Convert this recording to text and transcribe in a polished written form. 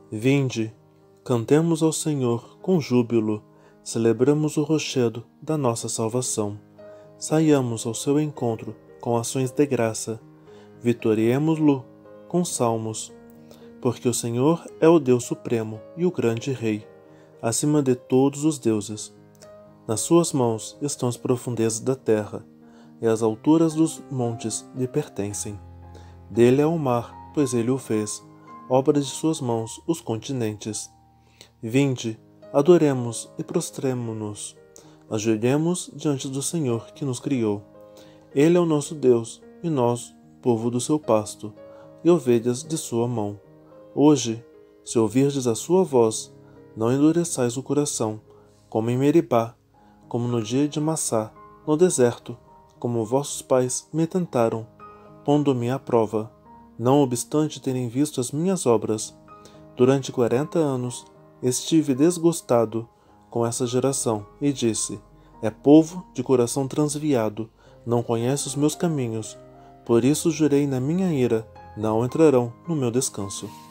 Vinde, cantemos ao Senhor com júbilo, celebramos o rochedo da nossa salvação. Saiamos ao seu encontro com ações de graça, vitoriemo-lo com salmos, porque o Senhor é o Deus supremo e o grande Rei, acima de todos os deuses. Nas suas mãos estão as profundezas da terra, e as alturas dos montes lhe pertencem. Dele é o mar, pois ele o fez, obra de suas mãos os continentes. Vinde, adoremos e prostremo-nos, ajoelhemos diante do Senhor que nos criou. Ele é o nosso Deus, e nós, povo do seu pasto, e ovelhas de sua mão. Hoje, se ouvirdes a sua voz, não endureçais o coração, como em Meribá, como no dia de Massá, no deserto, como vossos pais me tentaram, pondo-me à prova, não obstante terem visto as minhas obras. Durante 40 anos estive desgostado com essa geração, e disse: é povo de coração transviado, não conhece os meus caminhos. Por isso jurei na minha ira: não entrarão no meu descanso.